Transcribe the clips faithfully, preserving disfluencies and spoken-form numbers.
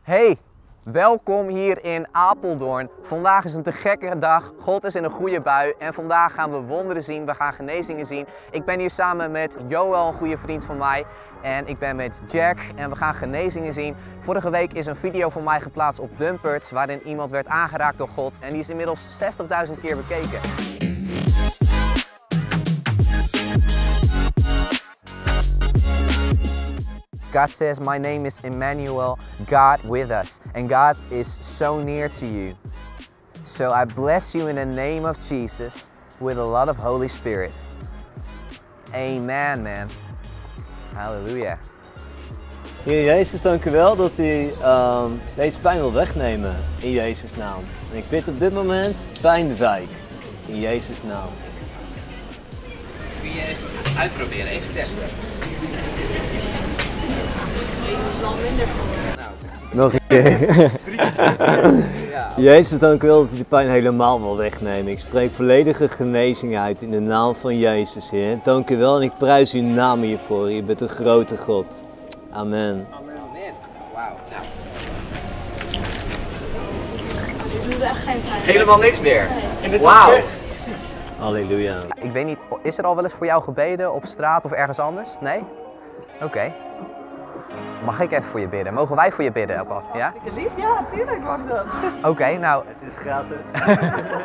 Hey, welkom hier in Apeldoorn. Vandaag is een te gekke dag. God is in een goede bui en vandaag gaan we wonderen zien. We gaan genezingen zien. Ik ben hier samen met Joel, een goede vriend van mij. En ik ben met Jack en we gaan genezingen zien. Vorige week is een video van mij geplaatst op Dumpert waarin iemand werd aangeraakt door God. En die is inmiddels zestigduizend keer bekeken. God says, my name is Emmanuel, God with us. And God is so near to you. So I bless you in the name of Jesus with a lot of Holy Spirit. Amen, man. Hallelujah. Heer Jezus, dank u wel dat u uh, deze pijn wil wegnemen in Jezus' naam. En ik bid op dit moment pijnwijk in Jezus' naam. Kun je even uitproberen, even testen? Nog een keer. Jezus, dank u wel dat u de pijn helemaal wil wegnemen. Ik spreek volledige genezing uit in de naam van Jezus, Heer. Dank u wel en ik prijs uw naam hiervoor. U bent een grote God. Amen. Amen. Wauw. Nou. Je doet echt geen pijn. Helemaal niks meer. Wauw. Halleluja. Ik weet niet, is er al wel eens voor jou gebeden op straat of ergens anders? Nee? Oké. Okay. Mag ik even voor je bidden? Mogen wij voor je bidden? Ja? Hartstikke lief, ja, tuurlijk mag dat. Oké, okay, nou... Het is gratis.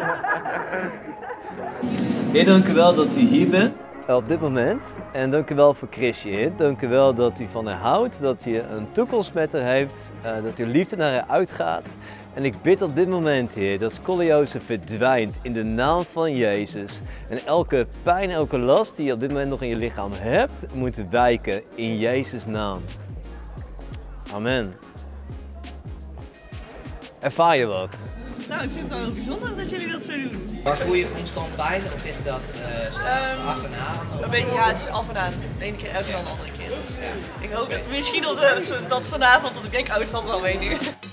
Heer, dank u wel dat u hier bent op dit moment. En dank u wel voor Chrisje, Heer. Dank u wel dat u van haar houdt, dat u een toekomst met haar heeft, uh, dat uw liefde naar haar uitgaat. En ik bid op dit moment, Heer, dat scoliose verdwijnt in de naam van Jezus. En elke pijn, elke last die je op dit moment nog in je lichaam hebt, moet wijken in Jezus' naam. Amen. Ervaar je wat? Nou, ik vind het wel heel bijzonder dat jullie dat zo doen. Maar voel je je constant bij of is dat uh, um, af en aan? Een beetje, ja, het is af en aan. De ene keer uit en dan de andere keer. Dus, ja. Ik hoop dat misschien op de, dat vanavond, dat ik denk, oh, het valt wel mee nu.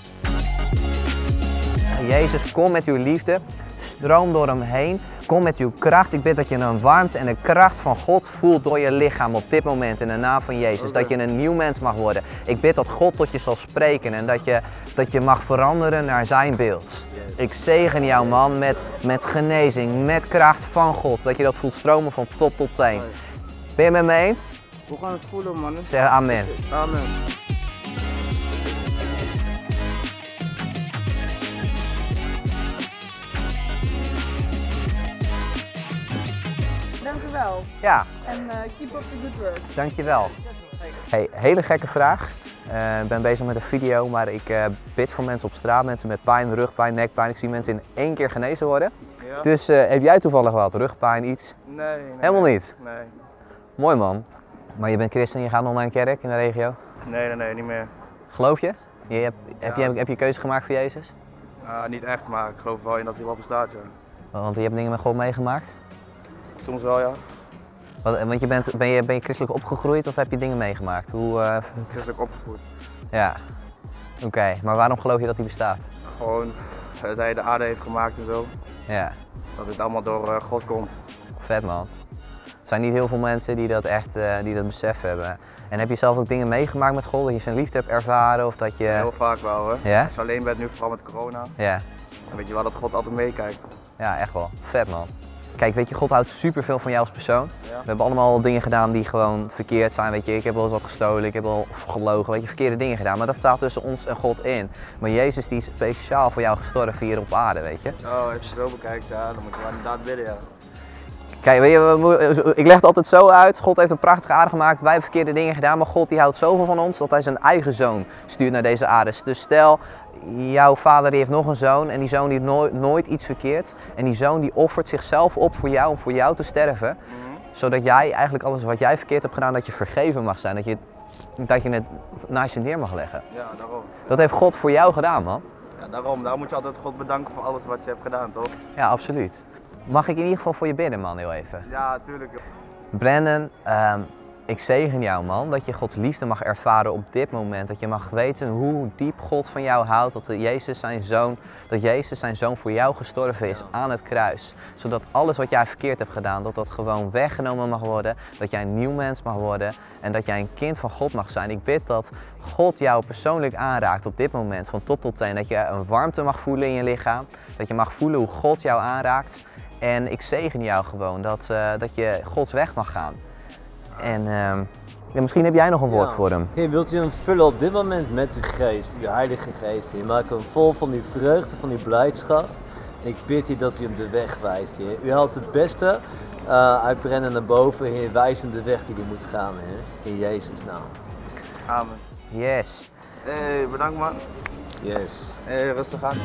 Jezus, kom met uw liefde, stroom door hem heen. Kom met uw kracht. Ik bid dat je een warmte en de kracht van God voelt door je lichaam op dit moment in de naam van Jezus. Dat je een nieuw mens mag worden. Ik bid dat God tot je zal spreken en dat je, dat je mag veranderen naar zijn beeld. Ik zegen jou, man, met, met genezing, met kracht van God. Dat je dat voelt stromen van top tot teen. Ben je het met me eens? We gaan het voelen, man. Zeg amen. Amen. Dank u wel. Ja. En uh, keep up the good work. Dankjewel. Hey, hele gekke vraag. Uh, ik ben bezig met een video, maar ik uh, bid voor mensen op straat, mensen met pijn, rugpijn, nekpijn. Ik zie mensen in één keer genezen worden. Ja. Dus uh, heb jij toevallig wat rugpijn, iets? Nee, nee. Helemaal nee. niet? Nee. Mooi, man. Maar je bent christen en je gaat nog naar een kerk in de regio? Nee, nee, nee, niet meer. Geloof je? je, hebt, ja. heb, je heb je keuze gemaakt voor Jezus? Uh, niet echt, maar ik geloof wel in dat hij wel bestaat, ja. Want je hebt dingen met God meegemaakt? Soms wel, ja. Wat, want je bent, ben, je, ben je christelijk opgegroeid of heb je dingen meegemaakt? Hoe, uh... Christelijk opgevoed. Ja. Oké, okay. Maar waarom geloof je dat hij bestaat? Gewoon dat hij de aarde heeft gemaakt en zo. Ja. Dat het allemaal door uh, God komt. Vet, man. Er zijn niet heel veel mensen die dat echt uh, die dat besef hebben. En heb je zelf ook dingen meegemaakt met God? Dat je zijn liefde hebt ervaren of dat je... Heel vaak wel, hoor. Ja? Als je alleen bent, nu vooral met corona. Ja. Dan weet je wel dat God altijd meekijkt. Ja, echt wel. Vet, man. Kijk, weet je, God houdt superveel van jou als persoon. Ja. We hebben allemaal dingen gedaan die gewoon verkeerd zijn, weet je. Ik heb wel eens wat gestolen, ik heb wel gelogen, weet je, verkeerde dingen gedaan. Maar dat staat tussen ons en God in. Maar Jezus die is speciaal voor jou gestorven hier op aarde, weet je. Oh, als je zo bekijkt, ja, dan moet je wel inderdaad bidden, ja. Kijk, weet je, ik leg het altijd zo uit. God heeft een prachtige aarde gemaakt, wij hebben verkeerde dingen gedaan. Maar God die houdt zoveel van ons dat hij zijn eigen zoon stuurt naar deze aarde. Dus stel, jouw vader die heeft nog een zoon en die zoon die heeft nooit, nooit iets verkeerd. En die zoon die offert zichzelf op voor jou om voor jou te sterven. Mm-hmm. Zodat jij eigenlijk alles wat jij verkeerd hebt gedaan, dat je vergeven mag zijn. Dat je, dat je het naast je neer mag leggen. Ja, daarom. Dat heeft God voor jou gedaan, man. Ja, daarom. Daarom moet je altijd God bedanken voor alles wat je hebt gedaan, toch? Ja, absoluut. Mag ik in ieder geval voor je bidden, man, heel even? Ja, tuurlijk. Brandon, um, Ik zegen jou, man, dat je Gods liefde mag ervaren op dit moment. Dat je mag weten hoe diep God van jou houdt. Dat Jezus zijn zoon, dat Jezus zijn zoon voor jou gestorven is aan het kruis. Zodat alles wat jij verkeerd hebt gedaan, dat dat gewoon weggenomen mag worden. Dat jij een nieuw mens mag worden en dat jij een kind van God mag zijn. Ik bid dat God jou persoonlijk aanraakt op dit moment, van top tot teen. Dat je een warmte mag voelen in je lichaam. Dat je mag voelen hoe God jou aanraakt. En ik zegen jou gewoon dat, uh, dat je Gods weg mag gaan. En uh, ja, misschien heb jij nog een woord Ja. voor hem. Heer, wilt u hem vullen op dit moment met uw geest, uw heilige geest, Heer. Maak hem vol van uw vreugde, van uw blijdschap. Ik bid u dat u hem de weg wijst, Heer. U haalt het beste uh, uit Brennan naar boven, Heer. Wijs hem de weg die hij moet gaan, Heer. In Jezus' naam. Amen. Yes. Hey, bedankt man. Yes. Hey, rustig aan.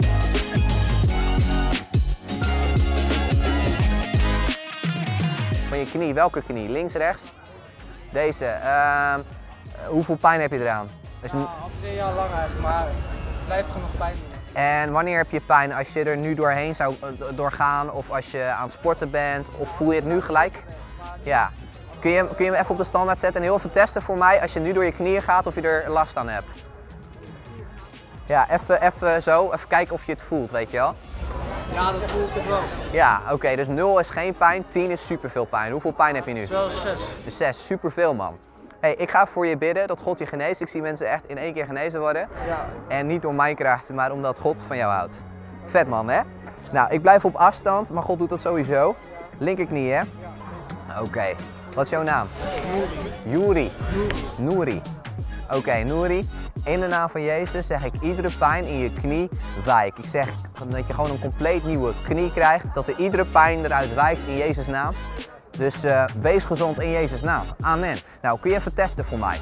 Van je knie, welke knie? Links, rechts? Deze. Uh, hoeveel pijn heb je eraan? Dus Ja, al twee jaar lang eigenlijk, maar het blijft gewoon nog pijn doen. En wanneer heb je pijn? Als je er nu doorheen zou uh, doorgaan of als je aan het sporten bent? Of voel je het nu gelijk? Ja. Kun je, kun je hem even op de standaard zetten en heel even testen voor mij als je nu door je knieën gaat of je er last aan hebt? Ja, even, even zo. Even kijken of je het voelt, weet je wel? Ja, dat voel ik het wel. Ja, oké. Okay, dus nul is geen pijn, tien is superveel pijn. Hoeveel pijn heb je nu? Het is wel zes. Dus zes, superveel man. Hey, ik ga voor je bidden dat God je geneest. Ik zie mensen echt in één keer genezen worden. Ja. En niet door mijn kracht, maar omdat God van jou houdt. Vet man, hè? Nou, ik blijf op afstand, maar God doet dat sowieso. Linkerknie, hè? Oké. Okay. Wat is jouw naam? Nouri. Nouri. Oké, okay, Nouri. In de naam van Jezus zeg ik iedere pijn in je knie wijk. Ik zeg dat je gewoon een compleet nieuwe knie krijgt. Dat er iedere pijn eruit wijkt in Jezus' naam. Dus uh, wees gezond in Jezus' naam. Amen. Nou, kun je even testen voor mij?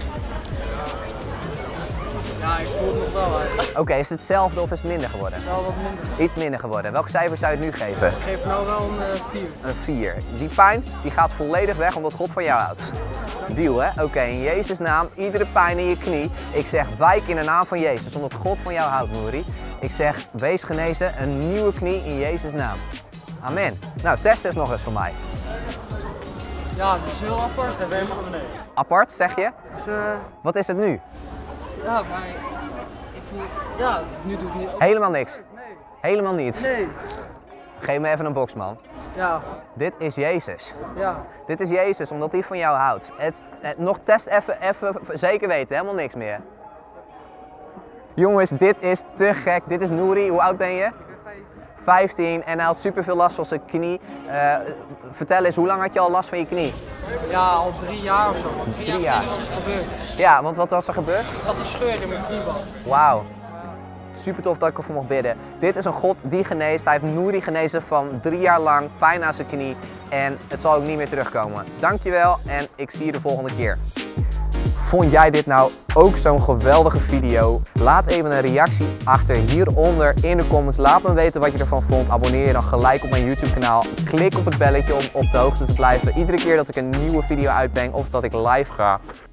Ja, ik voel het nog wel eigenlijk. Oké, okay, is het hetzelfde of is het minder geworden? Het is wel wat minder. Iets minder geworden. Welk cijfer zou je het nu geven? Ik geef nou wel een uh, vier. Een vier. Die pijn die gaat volledig weg omdat God van jou houdt. Deal, hè? Oké, okay, in Jezus' naam, iedere pijn in je knie. Ik zeg wijk in de naam van Jezus, omdat God van jou houdt, Nouri. Ik zeg wees genezen, een nieuwe knie in Jezus' naam. Amen. Nou, test eens nog eens voor mij. Ja, het is heel apart. Hè? Apart, zeg je? Dus, uh, Wat is het nu? ja, maar ik voel... Ja, nu doe ik niet... Helemaal niks? Nee. Helemaal niets? Nee. Geef me even een box, man. Ja. Dit is Jezus. Ja. Dit is Jezus, omdat hij van jou houdt. Het, het, nog test even, even zeker weten, helemaal niks meer. Jongens, dit is te gek. Dit is Nouri. Hoe oud ben je? Ik ben vijftien. vijftien en hij had super veel last van zijn knie. Uh, vertel eens, hoe lang had je al last van je knie? Ja, al drie jaar of zo. Drie, Drie jaar jaar. geleden was het gebeurd. Ja, want wat was er gebeurd? Er zat een scheur in mijn kniebal. Wauw. Super tof dat ik ervoor mocht bidden. Dit is een God die geneest. Hij heeft Nouri genezen van drie jaar lang pijn aan zijn knie. En het zal ook niet meer terugkomen. Dankjewel en ik zie je de volgende keer. Vond jij dit nou ook zo'n geweldige video? Laat even een reactie achter hieronder in de comments. Laat me weten wat je ervan vond. Abonneer je dan gelijk op mijn YouTube kanaal. Klik op het belletje om op de hoogte te blijven. Iedere keer dat ik een nieuwe video uitbreng of dat ik live ga.